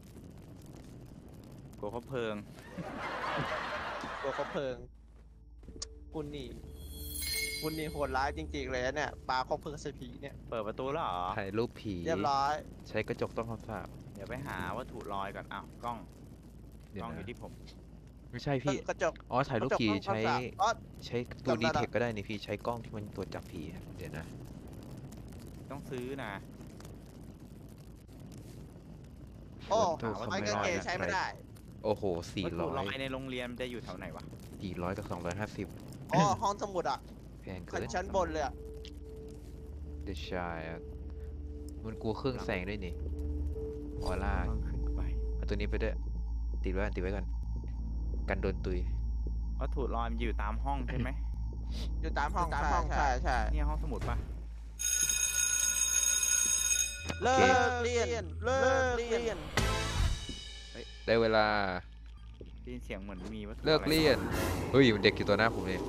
[SPEAKER 3] กลัวเขาเพลิง
[SPEAKER 4] ตัวเขาเพลิง คุณนี่ คุณนี่โหดร้ายจริงๆเลยนะเนี่ยปลาเขาเพลิงใส่ผีเนี่ย
[SPEAKER 3] เปิดประตูแล้วเหรอ
[SPEAKER 2] ถ่ายรูปผี
[SPEAKER 4] เรียบร้อย
[SPEAKER 2] ใช้กระจกต้องคำสาป
[SPEAKER 3] เดี๋ยวไปหาวัตถุลอยก่อนอ้าวกล้อง
[SPEAKER 2] เดี๋ย
[SPEAKER 3] ก
[SPEAKER 2] ว
[SPEAKER 3] ล้องอยู่
[SPEAKER 2] นะ
[SPEAKER 3] ที่ผม
[SPEAKER 2] ไม่ใช่พี่
[SPEAKER 4] กระจก
[SPEAKER 2] อ๋อถ่ายรูป
[SPEAKER 4] กระจก
[SPEAKER 2] ผี
[SPEAKER 4] ต้อง
[SPEAKER 2] ใช้
[SPEAKER 4] คำสาปอ๋อ
[SPEAKER 2] ใช้ตู
[SPEAKER 4] จำได้
[SPEAKER 2] ดี
[SPEAKER 4] ละ
[SPEAKER 2] เทคก็ได้นี่พี่ใช้กล้องที่มันตรวจจับผีอะเดี๋ยวนะ
[SPEAKER 3] ต้องซื้อนะ
[SPEAKER 4] โอ้
[SPEAKER 2] ตัว
[SPEAKER 4] ไม้
[SPEAKER 2] คำ
[SPEAKER 4] กาง
[SPEAKER 2] ร้อ
[SPEAKER 4] เก
[SPEAKER 2] ย
[SPEAKER 4] งใช้ไม่ได้
[SPEAKER 2] โอ้โหสี่
[SPEAKER 3] วัต
[SPEAKER 2] ร้
[SPEAKER 3] ถุ
[SPEAKER 2] อ
[SPEAKER 3] ลอย ยในโรงเรียนมันจะอยู่แถวไหนวะ
[SPEAKER 2] สี่ร้อยกับสองร้อยห้าสิบ
[SPEAKER 4] อ๋อห้องสมุดอ่ะ
[SPEAKER 2] แพงเกิ
[SPEAKER 4] ขั้น
[SPEAKER 2] น
[SPEAKER 4] ชั้นบนเลยอ่ะ
[SPEAKER 2] เดชายอะมันกลัวเครื่องแสงด้วยนี่ออร่า
[SPEAKER 3] ต้องขึ้นไป
[SPEAKER 2] เอาตัวนี้ไปด้วย ติดไว้ก่อนติดไว้ก่อน กันโดนตุย
[SPEAKER 3] วัตถุลอยมันอยู่ตามห้องใช่ไหม
[SPEAKER 4] อยู่ตามห้องตามห้องใช่ใช่
[SPEAKER 3] เนี่ยห้องสมุดปะ
[SPEAKER 4] เลิกเรียนเลิกเรียน
[SPEAKER 2] ได้เวลา
[SPEAKER 3] ได้ยินเสียงเหมือนมีวัตถุ
[SPEAKER 2] เลิก
[SPEAKER 3] อะไร
[SPEAKER 2] เรียน เฮ้ยมันเด็กอยู่ตัวหน้าผมเลย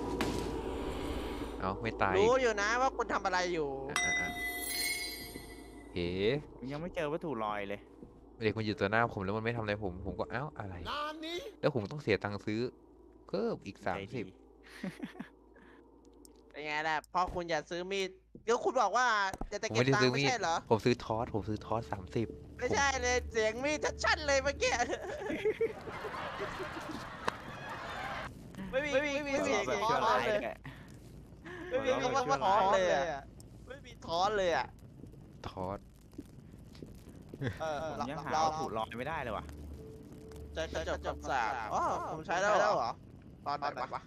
[SPEAKER 2] เอาไม่ตาย
[SPEAKER 4] รู้อยู่นะว่าคุณทำอะไรอยู่
[SPEAKER 2] อ่ะอ่ะอ่ะเฮ้
[SPEAKER 3] ยังไม่เจอวัตถุลอยเลย
[SPEAKER 2] เด็กมันอยู่ตัวหน้าผมแล้วมันไม่ทำอะไรผม ผมก็เอ้าอะไร แล้วผมต้องเสียตังค์ซื้อเพิ่มอีกสาม
[SPEAKER 3] ใจ
[SPEAKER 2] สิบ
[SPEAKER 3] ดี
[SPEAKER 4] ไอ้เป็นไงล่ะพ่อคุณอยากซื้อมีดเดี๋ยวคุณบอกว่าจะจะ
[SPEAKER 2] ผม
[SPEAKER 4] เก็บ
[SPEAKER 2] ไม่ได้
[SPEAKER 4] ตัง
[SPEAKER 2] ซื้อ
[SPEAKER 4] ค์ไม่
[SPEAKER 2] มีด
[SPEAKER 4] ใช่เหรอ
[SPEAKER 2] ผมซื้อทอสผมซื้อทอสสามสิบ
[SPEAKER 4] ไม่ใช่เลยเสียงมีดชัดๆเลยเมื่อกี้ไม่มีไม่มีไม่มีเสียง
[SPEAKER 3] แบบ
[SPEAKER 4] ท้อ
[SPEAKER 3] ชั่วร้าย
[SPEAKER 4] เลย
[SPEAKER 3] ด้วย
[SPEAKER 4] ไม่มีคำว่าท้อเลยอะไม่มีท้อเลยอ่ะ
[SPEAKER 2] ทอส
[SPEAKER 4] เออ
[SPEAKER 3] ผมยังหา
[SPEAKER 4] เรา
[SPEAKER 3] วัตถุลอยไม่ได้เลยว่ะ
[SPEAKER 4] จะจะจบจบสามอ๋อผมใช้แล้วเหรอตอนไหนวะ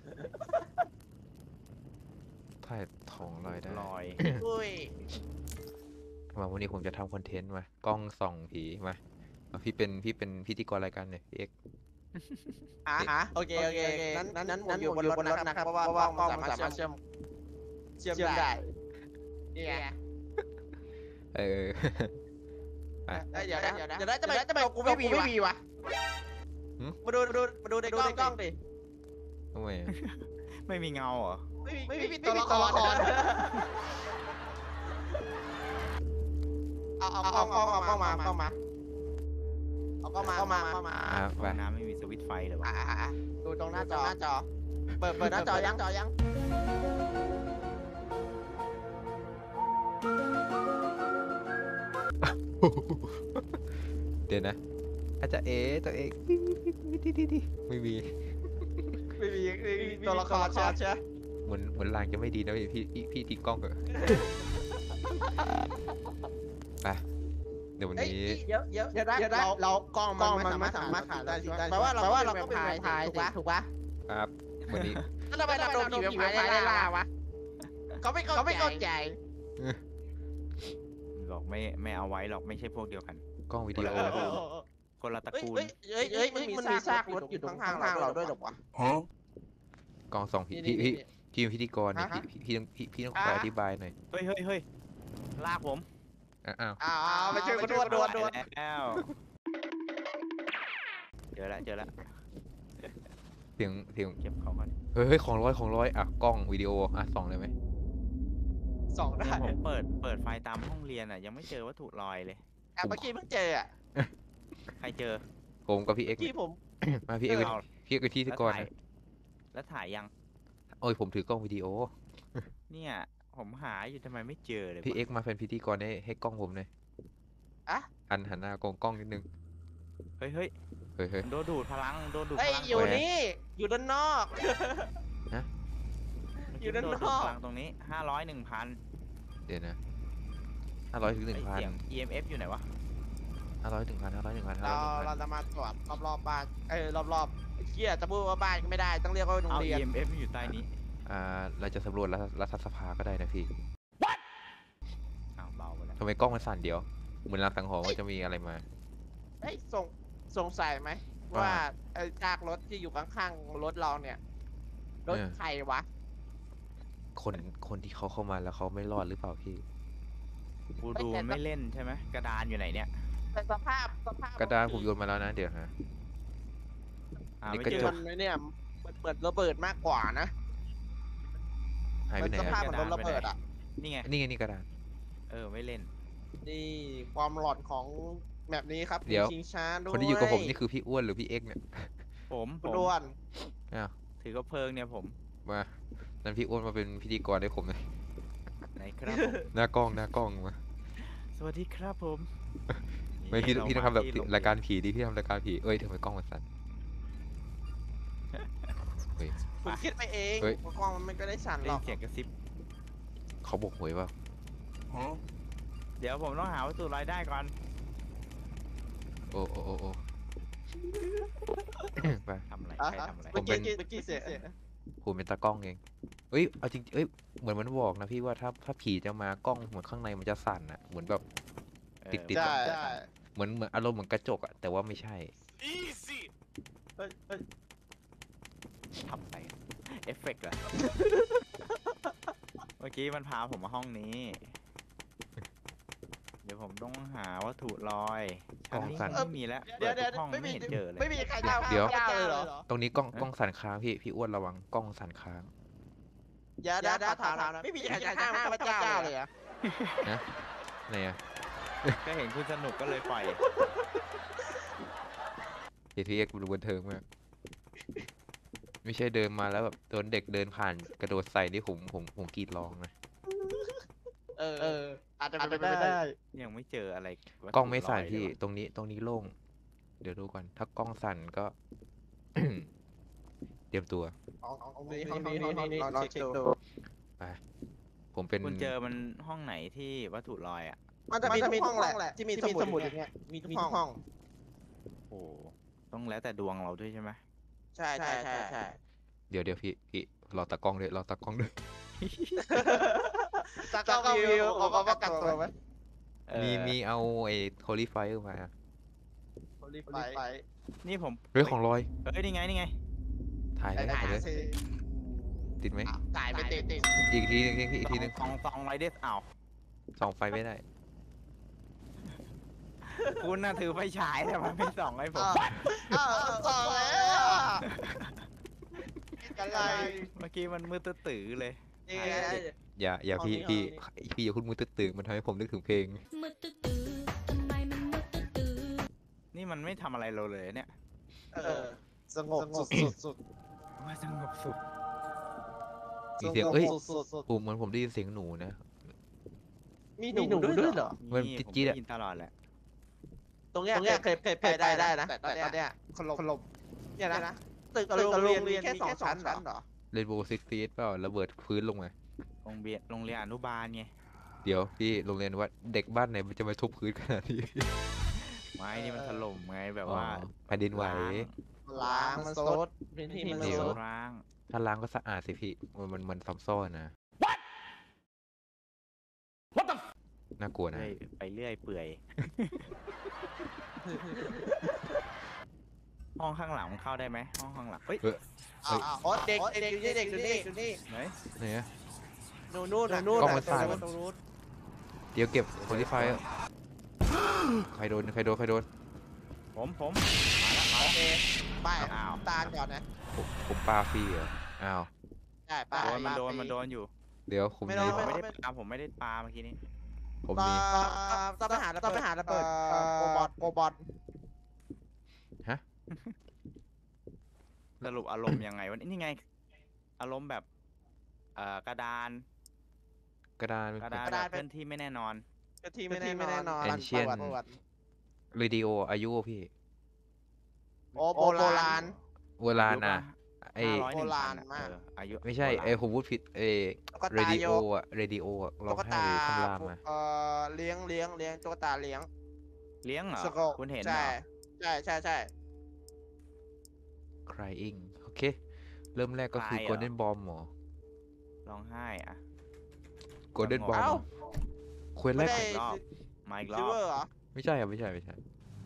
[SPEAKER 2] ถ่ายทองลอยได้
[SPEAKER 3] ลอย
[SPEAKER 4] อุ้ย
[SPEAKER 2] มาวันนี้ผมจะทำคอนเทนต์มากล้องส่องผีมาเอาพี่เป็นพี่เป็นพิธีกรรายการเนี่ยพี่เอ็ก
[SPEAKER 4] อ่ะโอเคโอเคนั้นนั้นนั้นผมอยู่บนรถนะครับเพราะว่ากล้องมันสามารถเชื่อมเชื่อมได้เนี่ย
[SPEAKER 2] เออ
[SPEAKER 4] เดี๋ยวนะเดี๋ยวนะเดี๋ยวนะจะไปจะไปกูไม่มีวะมาดูมาดูมาดูในกล้องกล้องดิ
[SPEAKER 2] ทำไมอะ
[SPEAKER 3] ไม่มีเงาเหรอ
[SPEAKER 4] ไม่มีไม่มีตัวละครเอาเอาเอาเอาเอาเอามาเอามาเอาก็มาเอามาเอามา
[SPEAKER 2] อ่ะ
[SPEAKER 3] ห้
[SPEAKER 2] ไป
[SPEAKER 3] องน้ำไม่มีสวิตช์ไฟเลยวะ
[SPEAKER 4] อ่าดูตรงหน้าจอหน้าจอเปิดเปิดหน้าจอยังจอยัง
[SPEAKER 2] เดี๋ยวนะอาจจะเอ๋ตัวเองไม่มี
[SPEAKER 4] ไม่มีตัวละครใช่
[SPEAKER 2] เหมือนเหมือนลางจะไม่ดีนะพี่พี่พี่พี่ทิ้งกล้องเถอะไปเดี๋ยววันนี้
[SPEAKER 4] เยอะเยอะเยอะได้เราเรากล้องมันไม่สามารถถ่ายได้แปลว่าแปลว่าเราก็เป็นถ่ายถูกปะถูกปะ
[SPEAKER 2] ครับวันนี้
[SPEAKER 4] แล้วทำไมเราโดนผีแบบถ่ายได้ล่าวะเขาไม่เขาไม่เข้าใจ
[SPEAKER 3] บอกไม่ไม่เอาไว้หรอกไม่ใช่พวกเดียวกัน
[SPEAKER 2] กล้องวิดีโอ
[SPEAKER 3] คนละตระกูล
[SPEAKER 4] เฮ้ยเฮ้ยเฮ้ยมันมีซากรถอยู่ตรงข้างเราด้วยหรอวะ
[SPEAKER 2] กล้องส่องผีพี่พี่พี่เป็นพิธีกรเนี่ยพี่พี่ต้องพี่พี่ต้องคอยอธิบายหน่อย
[SPEAKER 3] เฮ้ยเฮ้ยเฮ้ยลากผม
[SPEAKER 2] อ้าว
[SPEAKER 4] อ้าวไปช่วยกันดวนดวนดวน
[SPEAKER 3] แล้วเจอแล้วเจอแล้ว
[SPEAKER 2] เสียงเสียง
[SPEAKER 3] เก็บเขาก่อน
[SPEAKER 2] เฮ้ยเฮ้ยของร้อยของร้อยอ่ะกล้องวิดีโออ่ะส่องเลยไหม
[SPEAKER 4] สองได้
[SPEAKER 3] เนี่ยผมเปิดเปิดไฟตามห้องเรียนอ่ะยังไม่เจอวัตถุลอยเลย
[SPEAKER 4] อ่ะเมื่อกี้เพิ่งเจออ่ะ
[SPEAKER 3] ใครเจอ
[SPEAKER 2] ผมกับพี่เอ็กซ์
[SPEAKER 4] ที่ผม
[SPEAKER 2] มาพี่เอ็กซ์เป็น
[SPEAKER 3] เอา
[SPEAKER 2] พี่เอ็กซ์เป็นพิธีกร
[SPEAKER 3] แล้วถ่าย
[SPEAKER 2] นะ
[SPEAKER 3] แล้วถ่ายยัง
[SPEAKER 2] โอ้ยผมถือกล้องวิดีโอ
[SPEAKER 3] เนี่ยผมหาอยู่ทำไมไม่เจอเลย
[SPEAKER 2] พี่
[SPEAKER 3] วะ
[SPEAKER 2] เอ็กซ์มาเป็นพิธีกรให้ให้กล้องผมหน่อย
[SPEAKER 4] อะ
[SPEAKER 2] หันหันหน้ากล้องกล้องนิดนึง
[SPEAKER 3] เฮ้ยเฮ้ย
[SPEAKER 2] เฮ้ยเฮ้ย
[SPEAKER 3] โดนดูดพลังโดนดูด
[SPEAKER 4] เฮ้ย
[SPEAKER 3] พลัง
[SPEAKER 4] อยู่นี่อยู่ด้านนอก อยู่ด้าน
[SPEAKER 3] โด
[SPEAKER 4] น
[SPEAKER 3] ดู
[SPEAKER 4] อ
[SPEAKER 3] ด
[SPEAKER 4] ก
[SPEAKER 3] พลังตรงนี้ห้าร้อยหนึ่งพัน
[SPEAKER 2] เดี๋ยวนะห้าร้อยถึงหนึ่งพัน
[SPEAKER 3] เสียง อี เอ็ม เอฟ อยู่ไหนวะ
[SPEAKER 2] ห้าร้อยถึงพันห้าร้อยถึงพันห้า
[SPEAKER 4] เรา
[SPEAKER 2] ร้อยถึงพั
[SPEAKER 4] เรา
[SPEAKER 2] น
[SPEAKER 4] จะมาตรวจรอบๆบ้านเอ้ยรอบๆเชี่ยจะพูดว่าบ้านก็ไม่ได้ต้องเรียกว่าโรง
[SPEAKER 3] เอา
[SPEAKER 4] เรี
[SPEAKER 3] อี
[SPEAKER 4] ยน
[SPEAKER 3] เอ็มเอฟอยู่ใต้นี้
[SPEAKER 2] อ่าเราจะสำรวจรัฐรัฐสภาก็ได้นะพี่
[SPEAKER 3] อ้าวเบาไปแล้ว
[SPEAKER 2] ทำไมกล้องมันสั่นเดียวเหมือนรางสังหรณ์ว่าจะมีอะไรมา
[SPEAKER 4] เฮ้ยสงสงสัยไหม
[SPEAKER 2] ว่า
[SPEAKER 4] ว่าไอ้ซากรถที่อยู่ข้างๆรถเราเนี่ยรถ
[SPEAKER 2] เออ
[SPEAKER 4] ใครวะ
[SPEAKER 2] คนคนที่เขาเข้ามาแล้วเขาไม่รอดหรือเปล่าพี่
[SPEAKER 3] กูดูมันไม่เล่นใช่ไหมกระดานอยู่ไหนเนี่ย
[SPEAKER 4] แต่สภาพสภาพ
[SPEAKER 2] กระดานผมโยนมาแล้วนะเดี๋ยวฮะ
[SPEAKER 3] อ่า
[SPEAKER 2] นี่
[SPEAKER 3] ไม่
[SPEAKER 2] กระ
[SPEAKER 3] เจ
[SPEAKER 2] จ
[SPEAKER 3] อก
[SPEAKER 4] มันเนี่ยมันเปิดระเบิดมากกว่านะ
[SPEAKER 2] หายไป
[SPEAKER 4] มัน
[SPEAKER 2] ไหน
[SPEAKER 4] สภาพ
[SPEAKER 2] อะ
[SPEAKER 4] เหมือนรถระเบิดอ่ะ
[SPEAKER 3] นี่ไง
[SPEAKER 2] นี่ไงนี่กระดาน
[SPEAKER 3] เออไม่เล่น
[SPEAKER 4] นี่ความหลอนของแบบนี้ครับ
[SPEAKER 2] เดี๋ยว
[SPEAKER 4] มีชิงช้าด้วย
[SPEAKER 2] คนที่อยู่กับผมนี่คือพี่อ้วนหรือพี่เอ็กซ์เนี่ย
[SPEAKER 3] ผมผ
[SPEAKER 4] คุณ
[SPEAKER 3] ม
[SPEAKER 4] ด้วน
[SPEAKER 2] อ้าว
[SPEAKER 3] ถือกระเพลิงเนี่ยผม
[SPEAKER 2] มานั้นพี่อ้วนมาเป็นพิธีกรให้ผมหน่อย
[SPEAKER 3] ไหนครับผม
[SPEAKER 2] หน้ากล้องหน้ากล้องมา
[SPEAKER 3] สวัสดีครับผม
[SPEAKER 2] ไม่พี่
[SPEAKER 3] นี่
[SPEAKER 2] พี่ต้องทำแบบ
[SPEAKER 3] ที่โง
[SPEAKER 2] รายการผีดิพี่ทำรายการผีเอ้ยทำไมกล้องมันสั่นเฮ้ย
[SPEAKER 4] คุณคิดไปเอง
[SPEAKER 2] เฮ้ย
[SPEAKER 4] ว่ากล้องมันไม่ก็ได้สั่นหร
[SPEAKER 3] เล่
[SPEAKER 4] อน ก
[SPEAKER 3] เสียงกระซิบ
[SPEAKER 2] เขาบอกหวยเปล่า
[SPEAKER 3] เดี๋ยวผมต้องหาวัตถุรายได้ก่อน
[SPEAKER 2] โอ้โอ้โอ้โอ้ ไป
[SPEAKER 3] ทำอะไร
[SPEAKER 4] อ่ะ
[SPEAKER 3] ใครทำอะไร
[SPEAKER 2] ผ
[SPEAKER 4] เมื่
[SPEAKER 2] ม
[SPEAKER 4] อ
[SPEAKER 2] เป็
[SPEAKER 4] กี้
[SPEAKER 2] น
[SPEAKER 4] เมื่อกี้เสียง
[SPEAKER 2] ผมเป็นตากล้องเองเอ้ยเอาจริงเอ้ยเหมือนมันบอกนะพี่ว่าถ้าถ้าผีจะมากล้องเหมือนข้างในมันจะสั่นอะเหมือนแบบ
[SPEAKER 3] เออ
[SPEAKER 2] ติดติด
[SPEAKER 4] ใช่
[SPEAKER 2] เหมือนเหมือนอารมณ์เหมือนกระจกอะแต่ว่าไม่ใช่
[SPEAKER 4] เฮ้ยเฮ้ย
[SPEAKER 3] ทำอะไรเอฟเฟกต์เหรอ เมื่อกี้มันพาผมมาห้องนี้ เดี๋ยวผมต้องหาวัตถุลอย
[SPEAKER 2] กล้อง
[SPEAKER 3] ชั้น
[SPEAKER 2] สั่น
[SPEAKER 3] นี้ไม่มีแล้ว
[SPEAKER 4] เดี๋ยว
[SPEAKER 3] เปิ
[SPEAKER 4] เดี๋ยว
[SPEAKER 3] ทุกห้อง
[SPEAKER 4] ไม่
[SPEAKER 3] ไม่
[SPEAKER 4] มี
[SPEAKER 3] เห็นเจอเลย
[SPEAKER 4] ไม่มีใครเจ้า
[SPEAKER 2] เดี๋ยว
[SPEAKER 4] เจ้าเลยเหรอ
[SPEAKER 2] ตรงนี้กล้องกล้องสั่นค้างพี่พี่อ้วนระวังกล้องสั่นค้าง
[SPEAKER 4] อย่าด่าถามนะไม่มีใครจะห้ามข้าพเจ้าเลยเหรอ
[SPEAKER 2] ไหนอะ
[SPEAKER 3] ก็เห็นคุณสนุกก็เลยปล่อย
[SPEAKER 2] เอทีเอ็กซ์ดูบันเทิงมากไม่ใช่เดินมาแล้วแบบโดนเด็กเดินผ่านกระโดดใส่นี่ผมผมผมกรีดร้องนะ
[SPEAKER 4] เออเอออาจจะเป็นไปได้
[SPEAKER 3] ยังไม่เจออะไรวัตถุ
[SPEAKER 2] กล้องไม่สั่น
[SPEAKER 3] ลย
[SPEAKER 2] พี่
[SPEAKER 3] เลยวะ
[SPEAKER 2] ตรงนี้ตรงนี้โล่ง เดี๋ยวดูก่อน ถ้ากล้องสั่นก็ เตรียมตัว
[SPEAKER 4] ห้องนี้ห้องนี้ห้องนี้ลองเช็คดู
[SPEAKER 2] ผมเป็น
[SPEAKER 3] คุณเจอมันห้องไหนที่วัตถุลอยอ่ะ
[SPEAKER 4] มันจะมีทุกห้องแหละที่มีสมุดอย่างเงี้ยมีทุกห้อง
[SPEAKER 3] โอ้ต้องแล้วแต่ดวงเราด้วยใช่ไหม
[SPEAKER 4] ใช่ใช่ใช่ใช่
[SPEAKER 2] เดี๋ยวเดี๋ยวพี่พี่รอตากล้องด้วยรอตากล้องด้วย
[SPEAKER 4] ตากล้องวิวเขาก็ประกันตัวไหม
[SPEAKER 3] เออ
[SPEAKER 2] มีมีเอาไอ้โ o ลิไฟมา
[SPEAKER 4] รีบไป
[SPEAKER 3] นี่ผม
[SPEAKER 2] เฮ้ยของลอย
[SPEAKER 3] เอ้ยนี่ไงนี่ไง
[SPEAKER 2] ถ่าย
[SPEAKER 4] ไป
[SPEAKER 2] เลย
[SPEAKER 4] ถ่า
[SPEAKER 2] ถ่าย ยเลย
[SPEAKER 4] สิ
[SPEAKER 2] ติดไหม
[SPEAKER 4] ถ่ายไปติดติด
[SPEAKER 2] อีกทีนึงอีกทีอีกทีนึง
[SPEAKER 3] สองสองไรเดสอ้าว
[SPEAKER 2] ส่องไฟไม่ได้
[SPEAKER 3] คุณน่ะถือไฟฉายแต่มันไม่ส่องให้ผม
[SPEAKER 4] อ้าวสองแล้วกันไร
[SPEAKER 3] เมื่อกี้มันมืดตื้อๆเลย
[SPEAKER 4] นี่ไง
[SPEAKER 2] อย่าอย่า
[SPEAKER 4] ห้อง
[SPEAKER 2] พี่
[SPEAKER 4] นี้
[SPEAKER 2] พี่
[SPEAKER 4] ห้องนี้
[SPEAKER 2] พี่อย่าพูดมือตื่นๆมันทำให้ผมนึกถึงเพลง
[SPEAKER 6] มืดตื้อๆทำไมมันมืดตื้อ
[SPEAKER 3] นี่มันไม่ทำอะไรเราเลยเนี่ย
[SPEAKER 4] เออสงบสุดสุดสุด
[SPEAKER 3] ว่าสงบสุด
[SPEAKER 2] มีเสียงเอ้ย
[SPEAKER 4] สุดสุดสุด
[SPEAKER 2] ผมเหมือนผมได้ยินเสียงหนูนะ
[SPEAKER 4] มีหนูด้วยเหรอ
[SPEAKER 2] มัน
[SPEAKER 3] นี่
[SPEAKER 2] จิ๊ดๆ
[SPEAKER 3] ผม
[SPEAKER 2] อะ
[SPEAKER 3] ได้ยินตลอดแหละ
[SPEAKER 4] ตรงเนี้ยเคยเคยไปได้นะแต่ตอนเนี้ยคนลมคนลมเนี่ยนะตึกโรงเรียนมีแค่สองชั้นเหรอ
[SPEAKER 2] เรนโบว์ซิกซีเปล่าระเบิดพื้นลงมา
[SPEAKER 3] โรงเรียนโรงเรียนอนุบาลไง
[SPEAKER 2] เดี๋ยวพี่โรงเรียนว่าเด็กบ้านไหนมันจะมาทุบพื้นขนาดนี้
[SPEAKER 3] ไม้นี่มันถล่มไงแบบ
[SPEAKER 2] อ๋อ
[SPEAKER 3] ว่า
[SPEAKER 2] แผ่นดินไหว
[SPEAKER 4] ล้างมันซดพื้นที่มัน
[SPEAKER 3] เดี๋
[SPEAKER 4] ซ
[SPEAKER 3] ยว
[SPEAKER 4] ด
[SPEAKER 3] ร้าง
[SPEAKER 2] ถ้าล้างก็สะอาดสิพี่ มันมันมันซ้ำซ้อนนะ น่ากลัวนะ
[SPEAKER 3] เรื่อยไปเรื่อยเปื่อย ห้องข้างหลังมันเข้าได้ไหมห้องข้างหลังเฮ้ย
[SPEAKER 2] เออ
[SPEAKER 4] อ๋อเด็กเด็กอยู่นี่เด็กอยู่นี่อยู่นี่
[SPEAKER 3] ไหน
[SPEAKER 2] ไหนอะ
[SPEAKER 4] นู่นนู่นนู่น
[SPEAKER 2] กล้องมันสั่น
[SPEAKER 4] ตรงนู้น
[SPEAKER 2] เดี๋ยวเก็บโพลิไฟใครโดนใครโดนใครโดน
[SPEAKER 3] ผมผมมาแล้วมา
[SPEAKER 4] โอ
[SPEAKER 3] แล้ว
[SPEAKER 4] เคป้าย
[SPEAKER 3] อ้าว
[SPEAKER 4] ตาลก่อนนะ
[SPEAKER 2] ผมผมปาฟรีเหรอ อ้าว
[SPEAKER 4] ได้ป้าย
[SPEAKER 3] โดนมันโดนมันโดนอยู่
[SPEAKER 2] เดี๋ยวผม
[SPEAKER 4] ไม่
[SPEAKER 2] มี
[SPEAKER 4] โดน
[SPEAKER 3] ผมไม่ได้ปาผมไม่ได้ปาเมื่อกี้นี้
[SPEAKER 2] ผม
[SPEAKER 4] ต้อง
[SPEAKER 2] มี
[SPEAKER 4] ต้องไปหาต้องไปหาระเบิดโกบอลโกบอล
[SPEAKER 3] สรุปอารมณ์ยังไงวะนี่ไง อารมณ์แบบเอ่อกระดาน
[SPEAKER 2] กระดาน
[SPEAKER 3] กระดานแบบเคลื่อนที่ไม่แน่นอน
[SPEAKER 4] ก็ทีไม่แน่นอน
[SPEAKER 2] Ancient
[SPEAKER 4] ประวัติ
[SPEAKER 2] เรดิโออายุพี่
[SPEAKER 4] โอ้โบราณ
[SPEAKER 2] เวลาน่ะ ไอ
[SPEAKER 3] ห้าร้อยหนึ่ง
[SPEAKER 4] โบรา
[SPEAKER 3] พั
[SPEAKER 4] ณ
[SPEAKER 3] นอะ
[SPEAKER 4] มาก
[SPEAKER 3] เอออายุ
[SPEAKER 2] ไม่ใช่
[SPEAKER 3] โบราณ
[SPEAKER 2] ไอผมพูดผิดเอ
[SPEAKER 4] ตุ๊ก
[SPEAKER 2] เร
[SPEAKER 4] ตา
[SPEAKER 2] ดิ
[SPEAKER 4] โย
[SPEAKER 2] โออะเรดิโออะร้อ
[SPEAKER 4] ตุ๊
[SPEAKER 2] ง
[SPEAKER 4] ก
[SPEAKER 2] ไห้
[SPEAKER 4] ตา
[SPEAKER 2] หรือคำรามอะ
[SPEAKER 4] เอ่อเลี้ยงเลี้ยงเลี้ยงตุ๊กตาเลี้ยง
[SPEAKER 3] เลี้ยงเหรอ
[SPEAKER 4] สโก
[SPEAKER 3] คุณเห็นเหร
[SPEAKER 4] ใช่
[SPEAKER 3] อ
[SPEAKER 4] ใช่ใช่ใช่
[SPEAKER 2] crying โอเค เริ่มแรกก็คือ
[SPEAKER 3] Cry เหรอ
[SPEAKER 2] golden bomb หรอ
[SPEAKER 3] ร้องไห้อะ
[SPEAKER 2] golden
[SPEAKER 3] เอ้า
[SPEAKER 2] bomb เควสแร
[SPEAKER 4] ไม่
[SPEAKER 2] ก
[SPEAKER 4] ได้
[SPEAKER 3] อีกรอบมาอีกร
[SPEAKER 4] ซิ
[SPEAKER 3] อ
[SPEAKER 4] เวอร์
[SPEAKER 3] บ
[SPEAKER 4] เหรอ
[SPEAKER 2] ไม่ใช่ครับไม่ใช่ไม่ใช่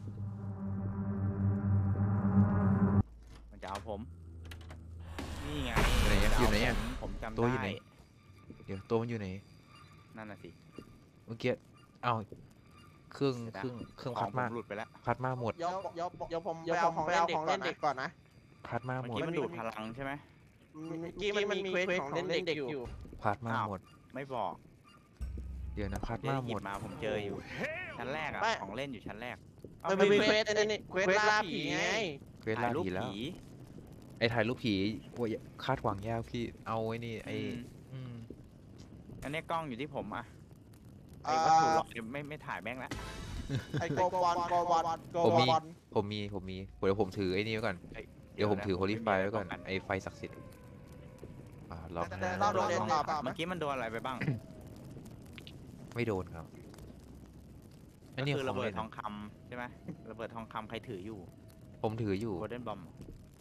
[SPEAKER 3] มันจะเอาผม นี่ไง
[SPEAKER 2] ไหนอะอยู่ไหนอะ
[SPEAKER 3] ผมผมจำ
[SPEAKER 2] ตัวอยู่ไหน
[SPEAKER 3] ได้
[SPEAKER 2] เดี๋ยวตัวมันอยู่ไหน
[SPEAKER 3] นั่นน่ะสิ
[SPEAKER 2] เมื่อกี้เอ้าเครื่อง
[SPEAKER 3] เดี๋ยวนะ
[SPEAKER 2] เครื่องเครื่อง
[SPEAKER 3] ขอ
[SPEAKER 2] พั
[SPEAKER 3] ง
[SPEAKER 2] ด
[SPEAKER 3] ผม
[SPEAKER 2] มาก
[SPEAKER 3] หลุดไปแล้ว
[SPEAKER 2] พัดมากหมด
[SPEAKER 4] เดี๋ยวเดี๋ยวเดี๋ยวผมไปเอาของไปเอาของเล่นเด็กก่อนนะ
[SPEAKER 2] พัดมาก
[SPEAKER 3] เมื่อ
[SPEAKER 2] หมด
[SPEAKER 3] กี้มันดูดพลังใช่ไหม
[SPEAKER 4] เมื่อกี้มันมีเควสของเล่นเด็กอยู่
[SPEAKER 2] พัดมาก
[SPEAKER 3] อ้าว
[SPEAKER 2] หมด
[SPEAKER 3] ไม่บอก
[SPEAKER 2] เดี๋ยวนะพัด
[SPEAKER 3] เดี๋ยว
[SPEAKER 2] มาก
[SPEAKER 3] ห
[SPEAKER 2] ห
[SPEAKER 3] ยิ
[SPEAKER 2] ม
[SPEAKER 3] บ
[SPEAKER 2] ด
[SPEAKER 3] มาผมเจออยู่ ชั้นแรกอะ
[SPEAKER 4] ไม่
[SPEAKER 3] ของเล่นอยู่ชั้นแรก
[SPEAKER 4] มันมีเควสไอ้นี่เควสล่าผีไง
[SPEAKER 2] เควส
[SPEAKER 3] ถ่า
[SPEAKER 2] ล่าย
[SPEAKER 3] รูป
[SPEAKER 2] ผีแล้ว
[SPEAKER 3] ผี
[SPEAKER 2] ไอ้ถ่ายรูปผีโอ้ยคาดหวังยากพี่เอาไว้นี่ไอ้
[SPEAKER 3] อืม
[SPEAKER 2] อืม
[SPEAKER 3] อันนี้กล้องอยู่ที่ผมอะ
[SPEAKER 4] เอ่
[SPEAKER 3] ไอ้วัตถุ
[SPEAKER 4] อ
[SPEAKER 3] หลอกไม่ไม่ถ่ายแม่งแล้ว
[SPEAKER 4] ไอ้โกบอลโกบอลโก
[SPEAKER 2] ผมมี
[SPEAKER 4] บอล
[SPEAKER 2] ผมมีผมมีเดี๋ยวผมถือไอ้นี่ไว้ก่อนเดี๋ยวผมถือโฮลิไฟไว้ก่อน
[SPEAKER 3] ม่มีะร
[SPEAKER 2] ไอ้ไฟศักดิ์สิทธิ์อ่าลอง
[SPEAKER 4] แต่
[SPEAKER 2] นะ
[SPEAKER 4] เราโดนเรียนต่อ
[SPEAKER 3] ป้องกันเมื่อกี้มันโดนอะไรไปบ้าง
[SPEAKER 2] ไม่โดนครับอันนี้
[SPEAKER 3] ก็คือ
[SPEAKER 2] ขอ
[SPEAKER 3] ระ
[SPEAKER 2] ง
[SPEAKER 3] เบิ
[SPEAKER 2] เล่
[SPEAKER 3] ด
[SPEAKER 2] น
[SPEAKER 3] ทองคำใช่ไหมระเบิดทองคำใครถืออยู่
[SPEAKER 2] ผมถืออยู่
[SPEAKER 3] โกลเด้นบอม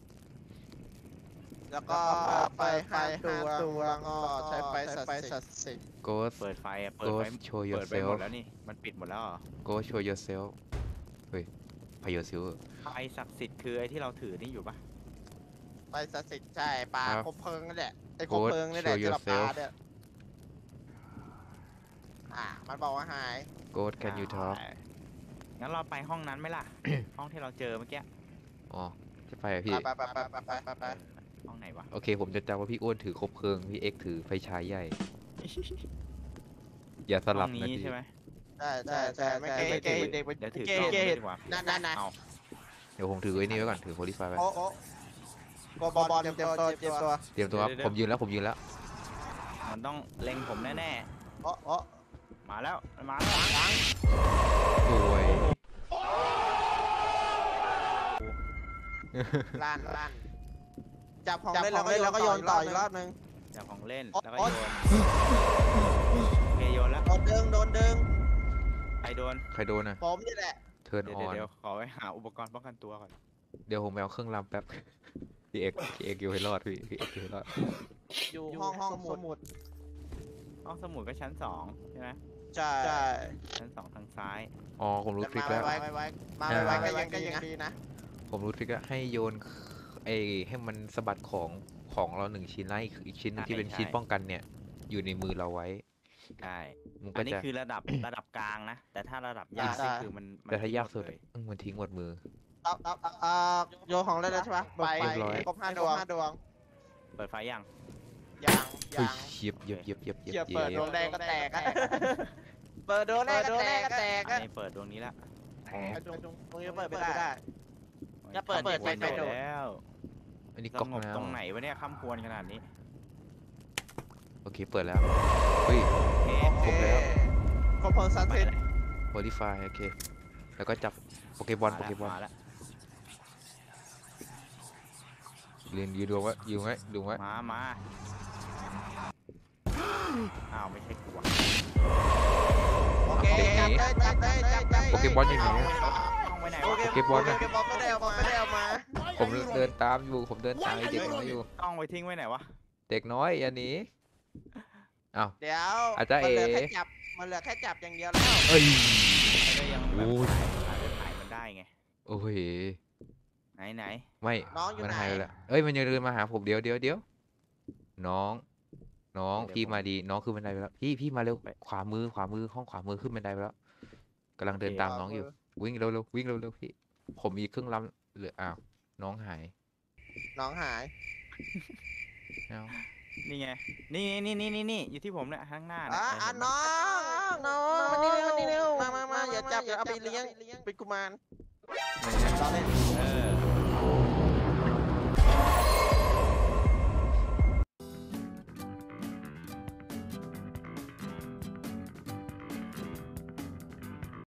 [SPEAKER 4] แล้วก็ไฟไฟตัวตัวก็ใช้ไฟสัตว์สิทธิ์
[SPEAKER 2] Ghost
[SPEAKER 3] เปิดไฟอะเปิดไฟ
[SPEAKER 2] Ghost show
[SPEAKER 3] เปิดไปหม
[SPEAKER 2] yourself
[SPEAKER 3] ดแล้วนี่มันปิดหมดแล้วเหรอ
[SPEAKER 2] Ghost show yourself เฮ้ย Pay yourself
[SPEAKER 3] ไฟศักดิ์สิทธิ์คือไอ้ที่เราถือนี่อยู่ปะ
[SPEAKER 4] ไฟสัตว์สิทธิ์ใช่ปลา
[SPEAKER 2] ครับ
[SPEAKER 4] คบเพลิงนั่นแหละไอ้คบเพลิงนี่แหละ
[SPEAKER 2] Show
[SPEAKER 4] ที่เราปลา
[SPEAKER 2] yourself
[SPEAKER 4] เนี่ยอ่ามันบอกว่าหาย
[SPEAKER 2] Ghost can you talk
[SPEAKER 3] อ่างั้นเราไปห้องนั้นไหมล่ะ ห้องที่เราเจอเมื่อกี้
[SPEAKER 2] อ๋อจะไปอะพี่
[SPEAKER 4] ไปไปไปไปไปไปไป
[SPEAKER 3] เออห้องไหนวะ
[SPEAKER 2] โอเค ผมจะจำว่าพี่อ้วนถือคบเพลิง พี่เอ็กซ์ถือไฟฉายใหญ่ อย่าสลับ
[SPEAKER 3] ห้อง
[SPEAKER 2] นะ
[SPEAKER 3] นี้
[SPEAKER 2] พี่
[SPEAKER 3] ใช่ไหม
[SPEAKER 4] ใช่ใช่ใช่ไม่เกย์ไม่เกย์เด็ก
[SPEAKER 3] เดี๋ยวถือ
[SPEAKER 4] เก
[SPEAKER 3] กล้อง
[SPEAKER 4] ย์เก
[SPEAKER 3] ด้วย
[SPEAKER 4] ย์
[SPEAKER 3] ดีกว่า
[SPEAKER 4] นั่นนั่นนะ
[SPEAKER 3] เอา
[SPEAKER 2] เดี๋ยวผมถือไว้นี่ไว้ก่อน ถือโฮลิไฟไว้
[SPEAKER 4] โอ้โอ้กบอลเตรียมตัวเตรียมตัว
[SPEAKER 2] เตรียมตัวครับผมยืนแล้วผมยืนแล้ว
[SPEAKER 3] มันต้องเล็งผมแน่
[SPEAKER 4] เอ๋ออ๋อ
[SPEAKER 3] ๆมาแล้วมันมาแล้ว
[SPEAKER 2] สวย
[SPEAKER 4] ลั่นลั่นจับของเล่นแล้วก็โยนต่ออีกรอบนึง
[SPEAKER 3] จับของเล่น
[SPEAKER 4] โอ๊ะ
[SPEAKER 3] แล้วก็โยนโอเคโยนแล้ว
[SPEAKER 4] โดนดึงโดนดึง
[SPEAKER 3] ใครโดน
[SPEAKER 2] ใครโดนอ่ะ
[SPEAKER 4] ผมนี่แหละ
[SPEAKER 2] เทิร์น
[SPEAKER 3] เดี๋
[SPEAKER 2] อ
[SPEAKER 3] ยว
[SPEAKER 2] อน
[SPEAKER 3] เดี๋ยวขอไปหาอุปกรณ์ป้องกันตัวก่อน
[SPEAKER 2] เดี๋ยวผมไปเอาเครื่องรำแป๊บ พี่เอกพี่เอกอยู่ให้รอดพี่พี่เอกอยู่ให้รอด
[SPEAKER 4] อยู่ห้องห้องสมุด
[SPEAKER 3] ห้องสมุดก็ชั้นสองใช่ไหม
[SPEAKER 4] ใช่ใช่
[SPEAKER 3] ชั้นสองทางซ้าย
[SPEAKER 2] อ๋อผมรู้ทริคแล้ว
[SPEAKER 4] ไว้ไว้ไว้มาไว้ก็ยังก็ยังดีนะ
[SPEAKER 2] ผมรู้ทริคแล้วให้โยนไอ้ให้มันสะบัดของของเราหนึ่งชิ้นแล้วอีกอีกชิ้นหนึงที่เป็นชิ้นป้องกันเนี่ย อยู่ในมือเราไว้
[SPEAKER 3] ใช่
[SPEAKER 2] มัน
[SPEAKER 3] อั
[SPEAKER 2] ก็
[SPEAKER 3] นนี้
[SPEAKER 2] จะ
[SPEAKER 3] คือระดับระดับกลางนะ แต่ถ้าระดับยากนี่คือมันมัน
[SPEAKER 2] แต่ถ้ายากสุด
[SPEAKER 3] เลย
[SPEAKER 2] อื้อมันทิ้งหมดมือ
[SPEAKER 4] เอาเอาเอาเอาโยนของเล่นแล้วใช่ปะไป
[SPEAKER 2] เรียบร้อย
[SPEAKER 4] ครบห้าดวงห้าดวง
[SPEAKER 3] เปิดไฟยัง
[SPEAKER 4] ยัง
[SPEAKER 2] เฮ้ย
[SPEAKER 4] ยัง
[SPEAKER 2] เยียบเยียบเยียบเยียบเยียบ
[SPEAKER 4] อย่า
[SPEAKER 2] เยี
[SPEAKER 4] เปิดด
[SPEAKER 2] ยว
[SPEAKER 4] งแดงก็แตกอะเปิดดวงแรกก็แตกก็แตก
[SPEAKER 3] อั
[SPEAKER 4] อะ
[SPEAKER 3] นนี้เปิดดวงนี้ละ
[SPEAKER 2] แตก
[SPEAKER 4] ดวงตรงนี้เปิดไม่ได้ อย่าเปิด
[SPEAKER 3] ค่ำควร
[SPEAKER 4] เปิดไฟโดด
[SPEAKER 3] แล้ว
[SPEAKER 2] อันนี้
[SPEAKER 3] ส
[SPEAKER 2] ก๊อก
[SPEAKER 3] งบ
[SPEAKER 2] แล้ว
[SPEAKER 3] ตรงไหนวะเนี่ยค่ำควรขนาดนี้
[SPEAKER 2] โอเคเปิดแล้วเฮ้ย
[SPEAKER 3] โอเค
[SPEAKER 2] ครบแล้ว
[SPEAKER 4] ครบเพลิงซัน
[SPEAKER 3] ไป
[SPEAKER 4] เซ็ต
[SPEAKER 3] เลย
[SPEAKER 2] โ o ลิฟายโอเค แล้วก็จับโปเกบอลโป
[SPEAKER 3] มา
[SPEAKER 2] เก
[SPEAKER 3] แล้ว
[SPEAKER 2] บอล
[SPEAKER 3] มาแล้ว
[SPEAKER 2] เรียนยืนดูไว้ยืนไว้ดูไว้
[SPEAKER 3] มามาอ้าวไม่ใช่กูวะ
[SPEAKER 4] โอเคจับเลยจับเลยจับเลย
[SPEAKER 2] โปเกบอลอยู่ไหน
[SPEAKER 3] ต้องไปไหน
[SPEAKER 4] โอ
[SPEAKER 3] วะ
[SPEAKER 4] เค
[SPEAKER 2] โปเกบอลน่ะ
[SPEAKER 4] โปเกบอลไม่ได้เอามาไม่ได้เอามา
[SPEAKER 2] ผมเดินตามอยู่ผมเดินตามไอ้เด็กน้อยอยู่
[SPEAKER 3] ต้องไปทิ้งไว้ไหนวะ
[SPEAKER 2] เด็กน้อยอันนี้อ้าว
[SPEAKER 4] เดี๋ยว
[SPEAKER 2] อาจารย์
[SPEAKER 4] มันเหลือ
[SPEAKER 2] เอ๋
[SPEAKER 4] แค่จับมันเหลือแค่จับอย่างเดียวแล้ว
[SPEAKER 2] เอ้ย
[SPEAKER 3] ไม่ได้ยังแบบ
[SPEAKER 2] โอ้ย
[SPEAKER 3] ถ่ายถ่ายมันได้ไง
[SPEAKER 2] โอ้ย
[SPEAKER 3] ไหนไหน
[SPEAKER 2] ไม่
[SPEAKER 4] น้องอยู่
[SPEAKER 2] มัน
[SPEAKER 4] ไหน
[SPEAKER 2] หายไปแล้วเอ้ยมันยังเดินมาหาผมเดี๋ยวเดี๋ยวเดี๋ยวน้อง น้องพี่มาดีน้องขึ้นบันไดไปแล้วพี่พี่มาเร็วขวามือขวามือห้องขวามือขึ้นบันไดไปแล้วกำลังเดินตามน้องอยู่ วิ่งเร็วเร็ววิ่งเร็วเร็วพี่ ผมมีเครื่องรำเหลืออ้าวน้องหาย
[SPEAKER 4] น้องหาย
[SPEAKER 2] เอ้า
[SPEAKER 3] นี่ไงนี่นี่นี่นี่นี่อยู่ที่ผมเนี่ยข้างหน้าเนี่ย
[SPEAKER 4] อ่ะ
[SPEAKER 3] เห็น
[SPEAKER 4] อ่ะ
[SPEAKER 3] ไหม
[SPEAKER 4] น้องน้องมานี่เร็วมานี่เร็วมามามาอย่าจับอย่าเอาไปเลี้ยงเป็นกุมาร
[SPEAKER 3] เออ